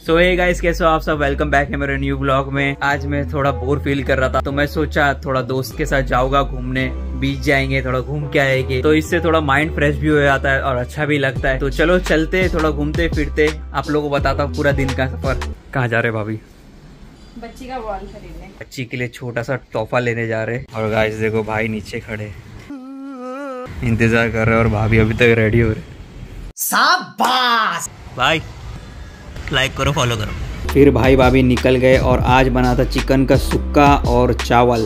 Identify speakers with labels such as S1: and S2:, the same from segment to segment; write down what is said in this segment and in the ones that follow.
S1: सो hey guys, कैसे हो आप सब? वेलकम बैक है मेरे न्यू ब्लॉग में। आज मैं थोड़ा बोर फील कर रहा था तो मैं सोचा थोड़ा दोस्त के साथ जाऊंगा घूमने, बीच जाएंगे, थोड़ा घूम के आएंगे, तो इससे थोड़ा माइंड फ्रेश भी हो जाता है और अच्छा भी लगता है। तो चलो चलते, थोड़ा घूमते फिरते, आप लोगों को बताता हूँ पूरा दिन का सफर। कहाँ जा रहे भाभी?
S2: बच्ची का बॉल खरीदने,
S1: बच्ची के लिए छोटा सा तोहफा लेने जा रहे। और गाइस देखो, भाई नीचे खड़े इंतजार कर रहे और भाभी अभी तक रेडी हो रहे। शाबाश भाई, लाइक करो, फॉलो करो। फिर भाई भाभी निकल गए और आज बना था चिकन का सुक्का और चावल।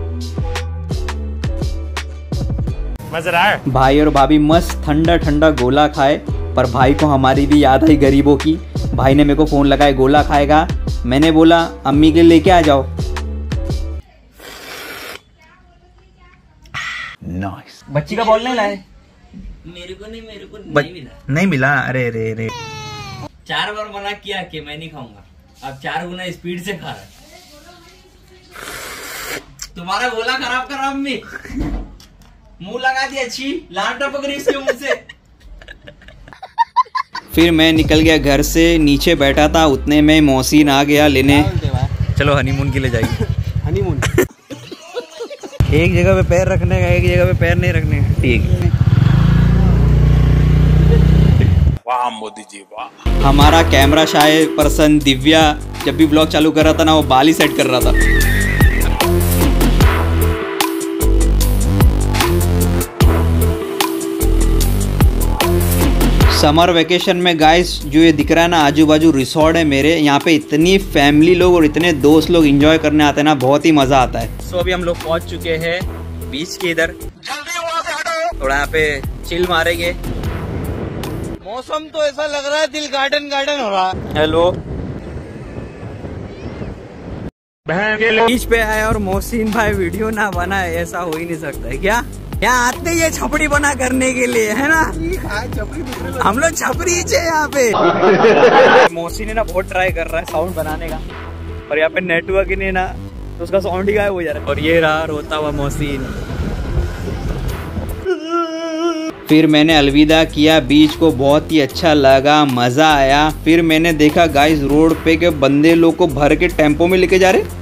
S1: मजा रहा है। भाई और भाभी मस्त ठंडा ठंडा गोला खाए, पर भाई को हमारी भी याद आई गरीबों की। भाई ने मेरे को फोन लगाया, गोला खाएगा? मैंने बोला अम्मी के लिए लेके आ जाओ। नाइस। बच्ची का बॉल नहीं लाए?
S3: मेरे को नहीं मिला।
S1: नहीं मिला? अरे रे रे।
S3: 4 बार मना किया कि मैं नहीं खाऊंगा, अब 4 गुना स्पीड से खा रहा है। तुम्हारा गोला खराब करा अम्मी, मुंह लगा दी, अच्छी लान टपक रही इसके मुंह से।
S1: फिर मैं निकल गया घर से, नीचे बैठा था, उतने में मौसीन आ गया लेने। चलो हनीमून के लिए जाएंगे। हनीमून एक जगह पे पैर रखने का, एक जगह पे पैर नहीं रखने का। ठीक।
S4: वाह मोदी जी वाह।
S1: हमारा कैमरा शाय पर्सन दिव्या जब भी ब्लॉग चालू कर रहा था ना, वो बाल ही सेट कर रहा था। समर वेकेशन में गाइस, जो ये दिख रहा है ना आजू बाजू रिसोर्ट है मेरे, यहाँ पे इतनी फैमिली लोग और इतने दोस्त लोग एंजॉय करने आते हैं ना, बहुत ही मजा आता है। सो अभी हम लोग पहुंच चुके हैं बीच के इधर, थोड़ा यहाँ पे चिल मारेंगे।
S4: मौसम तो ऐसा लग रहा है दिल गार्डन गार्डन हो रहा है।
S1: हेलो, बीच पे आए और मोहसिन भाई वीडियो ना बनाए, ऐसा हो ही नहीं सकता है क्या? यहाँ आते ये छपड़ी बना करने के लिए, है ना? हम लोग छपरी यहाँ पे। मोहसिन है ना बहुत ट्राई कर रहा है साउंड बनाने का, और यहाँ पे नेटवर्क ही नहीं ना, तो उसका साउंड ही गायब हो जा रहा है। और ये रहा रोता हुआ मोहसिन। फिर मैंने अलविदा किया बीच को, बहुत ही अच्छा लगा, मजा आया। फिर मैंने देखा गाइस रोड पे के बंदे लोग को भर के टेम्पो में लेके जा रहे।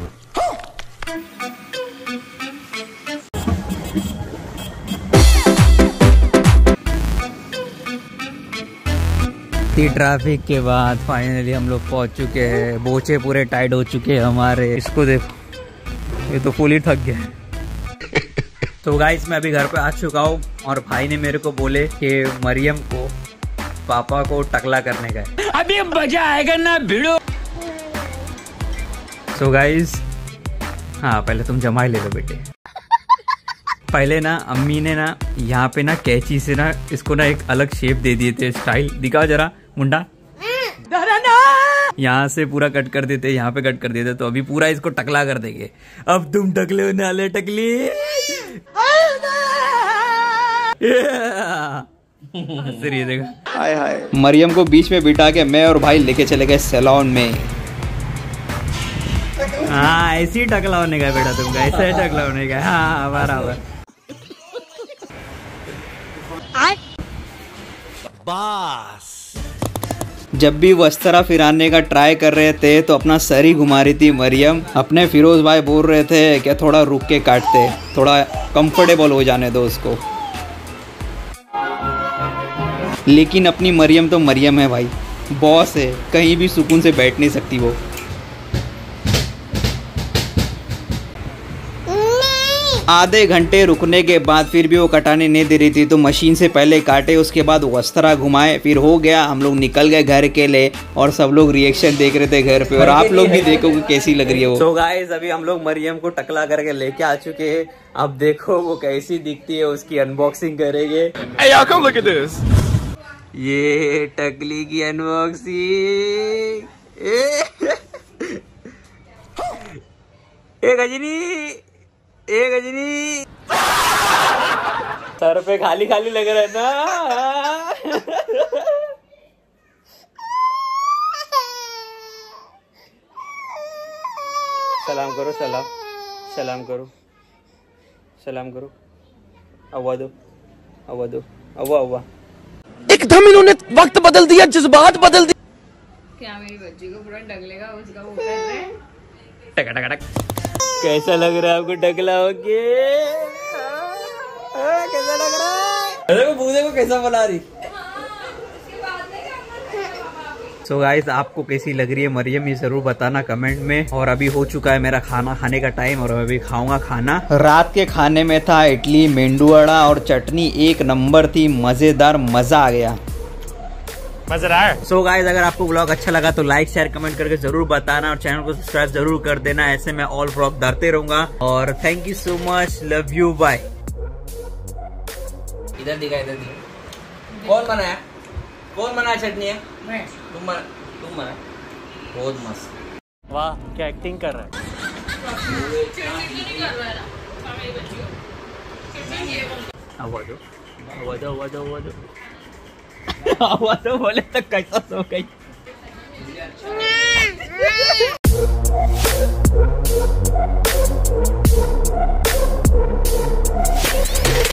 S1: ट्रैफिक के बाद फाइनली हम लोग पहुंच चुके हैं। बोचे पूरे टाइट हो चुके हैं हमारे। इसको देखो, ये तो फुल ही थक गया है। तो गाइस मैं अभी घर पे आ चुका हूँ और भाई ने मेरे को बोले कि मरियम को पापा को टकला करने का है। अभी मजा आएगा ना भिड़ो। तो गाइस, हाँ पहले तुम जमाई ले लो बेटे। पहले ना अम्मी ने ना यहाँ पे ना कैंची से ना इसको ना एक अलग शेप दे दिए थे, स्टाइल दिखाओ जरा मुंडा। यहाँ से पूरा कट कर देते, यहाँ पे कट कर देते, तो अभी पूरा इसको टकला कर देंगे। अब तुम टकले होने वाले, टकली। हाय हाय। मरियम को बीच में बिठा के मैं और भाई लेके चले गए सैलून में। हाँ ऐसे ही टकला होने का बेटा तुमका, ऐसे ही टकला होने का। हाँ बराबर। बस जब भी वस्त्रा फिराने का ट्राई कर रहे थे तो अपना सर ही घुमा रही थी मरियम। अपने फिरोज भाई बोल रहे थे कि थोड़ा रुक के काटते, थोड़ा कंफर्टेबल हो जाने दो उसको। लेकिन अपनी मरियम तो मरियम है भाई, बॉस है, कहीं भी सुकून से बैठ नहीं सकती वो। आधे घंटे रुकने के बाद फिर भी वो कटाने नहीं दे रही थी, तो मशीन से पहले काटे, उसके बाद वस्त्रा घुमाए, फिर हो गया। हम लोग निकल गए घर के लिए और सब लोग रिएक्शन देख रहे थे घर पे, और आप लोग भी देखोगे कैसी लग रही है वो। तो गाइस अभी हम लोग मरियम को टकला करके लेके आ चुके हैं। अब देखो वो कैसी दिखती है, उसकी अनबॉक्सिंग करेंगे। ये टकली की अनबॉक्सिंग। ए गजनी, ए गजनी, सर पे खाली खाली लग रहा है ना। सलाम करो, सलाम सलाम करो, सलाम करो। अव्वा दो, अव्वा दो, अव्वा अव्वा।
S5: एकदम इन्होंने वक्त बदल दिया, जज्बात बदल दिए।
S2: क्या मेरी बच्ची को पूरा डगलेगा उसका वो कर रहे हैं।
S1: कैसा लग रहा है आपको डगला होके? कैसा लग रहा है? अरे वो बूढ़े को कैसा बना रही? सो गाइस, आपको कैसी लग रही है मरियम ये जरूर बताना कमेंट में। और अभी हो चुका है मेरा खाना खाने का टाइम और मैं अभी खाऊंगा खाना। रात के खाने में था इडली, मेंदू वड़ा और चटनी, एक नंबर थी, मजेदार, मजा आ गया। मजा रहा है। सो गाइस, अगर आपको व्लॉग अच्छा लगा तो लाइक शेयर कमेंट करके जरूर बताना और चैनल को सब्सक्राइब जरूर कर देना। ऐसे मैं ऑल व्लॉग डालते रहूंगा और thank you so much, love you, bye.
S3: इधर दिखा, इधर दिखा। कौन बनाया? कौन बनाया चटनी है? तुम बना। बहुत मस्त।
S1: वाह, क्या एक्टिंग कर रहा है। बोले तो कैसा सो गई।